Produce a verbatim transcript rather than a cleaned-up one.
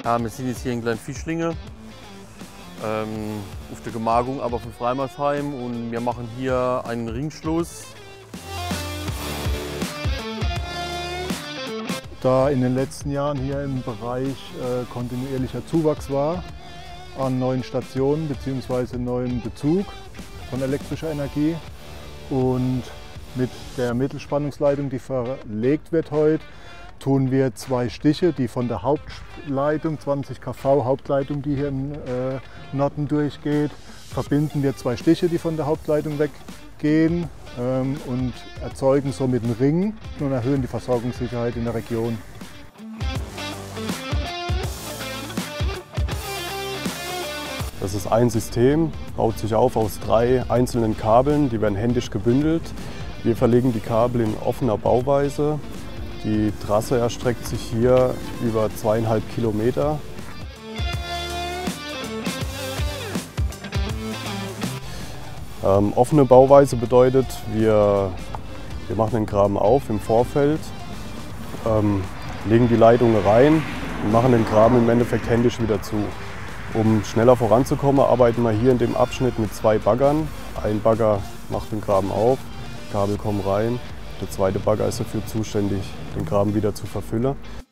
Ja, wir sind jetzt hier in Kleinfischlinge, ähm, auf der Gemarkung aber von Freimarsheim, und wir machen hier einen Ringschluss. Da in den letzten Jahren hier im Bereich äh, kontinuierlicher Zuwachs war an neuen Stationen bzw. neuem Bezug von elektrischer Energie und mit der Mittelspannungsleitung, die verlegt wird heute, tun wir zwei Stiche, die von der Hauptleitung, zwanzig Kilovolt Hauptleitung, die hier im äh, Norden durchgeht, verbinden wir zwei Stiche, die von der Hauptleitung weggehen ähm, und erzeugen somit einen Ring und erhöhen die Versorgungssicherheit in der Region. Das ist ein System, baut sich auf aus drei einzelnen Kabeln, die werden händisch gebündelt. Wir verlegen die Kabel in offener Bauweise. Die Trasse erstreckt sich hier über zweieinhalb Kilometer. Ähm, offene Bauweise bedeutet, wir, wir machen den Graben auf im Vorfeld, ähm, legen die Leitungen rein und machen den Graben im Endeffekt händisch wieder zu. Um schneller voranzukommen, arbeiten wir hier in dem Abschnitt mit zwei Baggern. Ein Bagger macht den Graben auf, Kabel kommen rein. Der zweite Bagger ist dafür zuständig, den Graben wieder zu verfüllen.